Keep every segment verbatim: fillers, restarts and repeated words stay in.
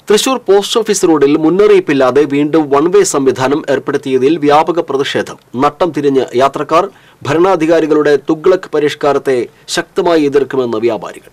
Thrissur post office റോഡിൽ മുന്നറിയിപ്പില്ലാതെ വീണ്ടും one way സംവിധാനം ഏർപ്പെടുത്തിയതിൽ വ്യാപക പ്രതിഷേധം. നട്ടം തിരിഞ്ഞ് യാത്രക്കാർ ഭരണാധികാരികളുടെ തുഗ്ലക്ക് പരിഷ്കാരത്തെ ശക്തമായി എതിർക്കുമെന്ന് വ്യാപാരികൾ.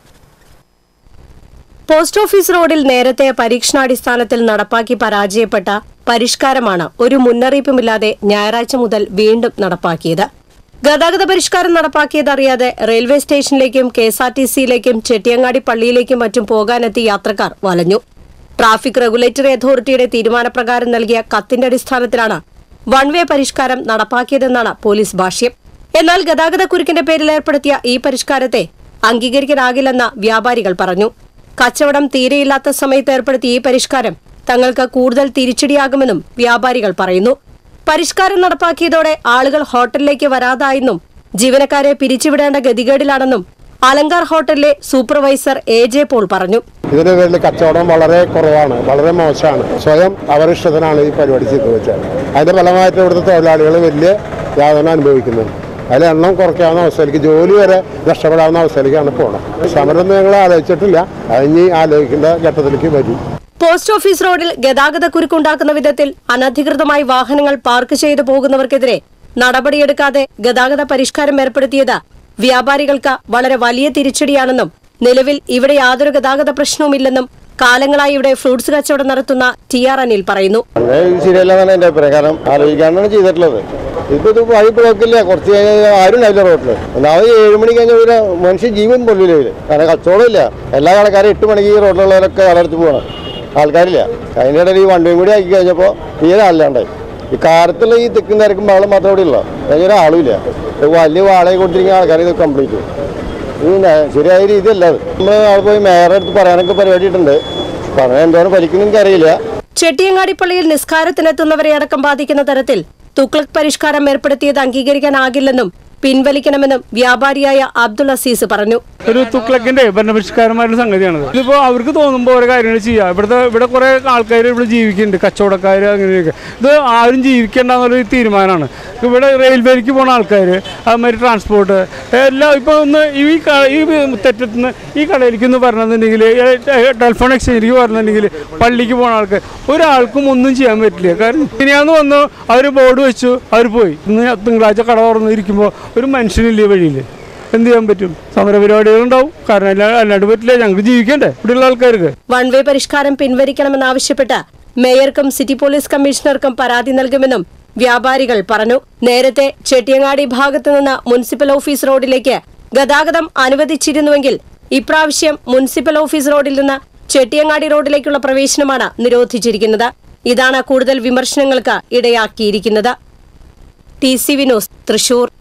പോസ്റ്റ് ഓഫീസ് റോഡിൽ നേരത്തെ പരീക്ഷണാടിസ്ഥാനത്തിൽ നടപ്പാക്കി പരാജയപ്പെട്ട പരിഷ്കാരമാണ് ഒരു മുന്നറിയിപ്പുമില്ലാതെ ഞായറാഴ്ച മുതൽ വീണ്ടും നടപ്പാക്കിയത്. ഗതാഗത പരിഷ്കാരം നടപ്പാക്കിയതറിയാതെ റെയിൽവേ സ്റ്റേഷനിലേക്കും കെ എസ് ആർ ടി സിയിലേക്കും ചെട്ടിയങ്ങാടി പള്ളിയിലേക്കും മറ്റും പോകാനെത്തിയ യാത്രക്കാർ വലഞ്ഞു. ട്രാഫിക് റെഗുലേറ്ററി അതോറിറ്റിയുടെ തീരുമാനപ്രകാരം നൽകിയ കത്തിന്റെ അടിസ്ഥാനത്തിലാണ് വൺ വേ പരിഷ്കാരം നടപ്പാക്കിയതെന്നാണ് പോലീസ് ഭാഷ്യം. എന്നാൽ ഗതാഗത കുരുക്കിന്റെ പേരിൽ ഏർപ്പെടുത്തിയ ഈ പരിഷ്കാരത്തെ അംഗീകരിക്കാനാകില്ലെന്ന് വ്യാപാരികൾ പറഞ്ഞു. കച്ചവടം തീരെയില്ലാത്ത സമയത്ത് ഏർപ്പെടുത്തിയ ഈ പരിഷ്കാരം തങ്ങൾക്ക് കൂടുതൽ തിരിച്ചടിയാകുമെന്നും വ്യാപാരികൾ പറയുന്നു. പരിഷ്കാരം നടപ്പാക്കിയതോടെ ആളുകൾ ഹോട്ടലിലേക്ക് വരാതായെന്നും ജീവനക്കാരെ പിരിച്ചുവിടേണ്ട ഗതികേടിലാണെന്നും അലങ്കാർ ഹോട്ടലിലെ സൂപ്പർവൈസർ എ ജെ പോൾ പറഞ്ഞു. ഇതിന്റെ പേരിൽ കച്ചവടം വളരെ കുറവാണ്, വളരെ മോശമാണ്. സ്വയം അവരിഷ്ടത്തിനാണ് ഈ പരിപാടി ചെയ്തു വെച്ചത്. അതിന്റെ ഫലമായിട്ട് ഇവിടുത്തെ തൊഴിലാളികൾ വലിയ യാതന അനുഭവിക്കുന്നത്. അതിൽ എണ്ണം കുറയ്ക്കാവുന്ന അവസ്ഥയിലേക്ക്, ജോലി വരെ നഷ്ടപ്പെടാവുന്ന അവസ്ഥയിലേക്കാണ് പോകണം. സമരം ഞങ്ങൾ ആലോചിച്ചിട്ടില്ല, അതിന് ആലോചിക്കേണ്ട ഘട്ടത്തിലേക്ക് വരും. പോസ്റ്റ് ഓഫീസ് റോഡിൽ ഗതാഗത കുരുക്കുണ്ടാക്കുന്ന വിധത്തിൽ അനധികൃതമായി വാഹനങ്ങൾ പാർക്ക് ചെയ്തു പോകുന്നവർക്കെതിരെ നടപടിയെടുക്കാതെ ഗതാഗത പരിഷ്കാരം ഏർപ്പെടുത്തിയത് വ്യാപാരികൾക്ക് വളരെ വലിയ തിരിച്ചടിയാണെന്നും നിലവിൽ ഇവിടെ യാതൊരു ഗതാഗത പ്രശ്നവുമില്ലെന്നും കാലങ്ങളായി ഇവിടെ ഫ്രൂട്ട്സ് കച്ചവടം നടത്തുന്ന ടി ആർ അനിൽ പറയുന്നു. ശരിയല്ലെന്നാണ് എന്റെ പ്രകാരം. ആലോചിക്കാനാണ് ചെയ്തിട്ടുള്ളത്. ഇപ്പൊ ഇത് വഴി ബ്ലോക്കില്ല, കുറച്ച് ആരും ഉണ്ടാവില്ല റോഡില്. ഒന്നാമത് ഏഴ് മണി കഴിഞ്ഞ മനുഷ്യ ജീവൻ പൊള്ളില്ല. കാരണം കച്ചവടമില്ല. എല്ലാ കടക്കാരും എട്ട് മണിക്ക് ഈ റോഡിലുള്ളവരൊക്കെ കടയെടുത്ത് പോകണം, ആൾക്കാരില്ല. അതിൻ്റെ ഇടയിൽ ഈ വണ്ടിയും കൂടി ആക്കി കഴിഞ്ഞപ്പോൾ തീരെ ആളില്ലാണ്ടായി. ഈ കാലത്തുള്ള ഈ തെക്കും തിരക്കും ബഹളം മാത്രമേ ഇവിടെ ഉള്ളൂ. അതിനൊരു ആളുമില്ല. വലിയ വാടക കൊടുത്തിരിക്കുന്ന ആൾക്കാർ ഇത് കംപ്ലീറ്റ് പിന്നെ ശരിയായ രീതിയല്ല. അത് നമ്മൾ അവിടെ പോയി മേയറെ അടുത്ത് പറയാനൊക്കെ പരിപാടിയിട്ടുണ്ട്. പറഞ്ഞാൽ എന്തോരം ഫലിക്കുന്നു എനിക്കറിയില്ല. ചെട്ടിയങ്ങാടി പള്ളിയിൽ നിസ്കാരത്തിനെത്തുന്നവരെ അടക്കം ബാധിക്കുന്ന തരത്തിൽ തുഗ്ലക്ക് പരിഷ്കാരം ഏർപ്പെടുത്തിയത് അംഗീകരിക്കാനാകില്ലെന്നും പിൻവലിക്കണമെന്നും വ്യാപാരിയായ അബ്ദുൾ അസീസ് പറഞ്ഞു. ഒരു തുഗ്ലക്കിന്റെ ഭരണപരിഷ്കാരമായിട്ടുള്ള സംഗതിയാണത്. ഇതിപ്പോ അവർക്ക് തോന്നുമ്പോൾ ഓരോ കാര്യങ്ങൾ ചെയ്യാം. ഇവിടുത്തെ ഇവിടെ കുറെ ആൾക്കാർ ഇവിടെ ജീവിക്കുന്നുണ്ട്, കച്ചവടക്കാർ അങ്ങനെയൊക്കെ. ഇത് ആരും ജീവിക്കേണ്ടെന്നൊരു തീരുമാനമാണ്. ഇവിടെ റെയിൽവേക്ക് പോകുന്ന ആൾക്കാർ, അതുമാതിരി ട്രാൻസ്പോർട്ട് എല്ലാം ഇപ്പോൾ ഒന്ന് ഈ ഈ തെറ്റത്തുനിന്ന് ഈ കടയിലേക്ക് ഒന്ന് പറഞ്ഞിട്ടുണ്ടെങ്കിൽ, ടെലിഫോൺ എക്സ്ചേഞ്ചിലേക്ക് പറഞ്ഞിട്ടുണ്ടെങ്കിൽ പള്ളിക്ക് പോകുന്ന ആൾക്കാർ ഒരാൾക്കും ഒന്നും ചെയ്യാൻ പറ്റില്ല. കാരണം ഇനിയാന്ന് വന്നു അവർ ബോർഡ് വെച്ചു, അവർ പോയി. ഇന്ന് തിങ്കളാഴ്ച കട തുറന്നിരിക്കുമ്പോൾ ഒരു മനുഷ്യനില്ലേ വഴിയിൽ, എന്ത് ചെയ്യാൻ പറ്റും? സമരപരിപാടികളുണ്ടാവും. കാരണം അല്ലാണ്ട് പറ്റില്ല, ഞങ്ങൾക്ക് ജീവിക്കണ്ടേ ഇവിടെയുള്ള ആൾക്കാർക്ക്. വൺ വേ പരിഷ്കാരം പിൻവലിക്കണമെന്നാവശ്യപ്പെട്ട് മേയർക്കും സിറ്റി പോലീസ് കമ്മീഷണർക്കും പരാതി നൽകുമെന്നും വ്യാപാരികൾ പറഞ്ഞു. നേരത്തെ ചെട്ടിയങ്ങാടി ഭാഗത്തു നിന്ന് മുനിസിപ്പൽ ഓഫീസ് റോഡിലേക്ക് ഗതാഗതം അനുവദിച്ചിരുന്നുവെങ്കിൽ ഇപ്രാവശ്യം മുനിസിപ്പൽ ഓഫീസ് റോഡിൽ നിന്ന് ചെട്ടിയങ്ങാടി റോഡിലേക്കുള്ള പ്രവേശനമാണ് നിരോധിച്ചിരിക്കുന്നത്. ഇതാണ് കൂടുതൽ വിമർശനങ്ങൾക്ക് ഇടയാക്കിയിരിക്കുന്നത്. T C V news, Thrissur.